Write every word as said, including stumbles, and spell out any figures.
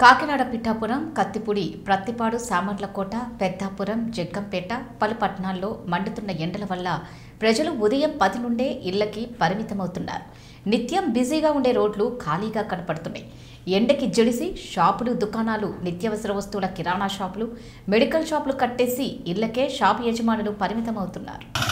కాకినాడ పిఠాపురం, కత్తిపూడి, ప్రత్తిపాడు, సామర్లకోట, పెద్దాపురం, జగ్గంపేట పలు పట్టణాల్లో మండుతున్న ఎండల వల్ల ప్రజలు ఉదయం పది నుండే ఇళ్లకి పరిమితమవుతున్నారు. నిత్యం బిజీగా ఉండే రోడ్లు ఖాళీగా కనపడుతున్నాయి. ఎండకి జడిసి షాపులు, దుకాణాలు, నిత్యావసర వస్తువుల కిరాణా షాపులు, మెడికల్ షాపులు కట్టేసి ఇళ్లకే షాపు యజమానులు పరిమితమవుతున్నారు.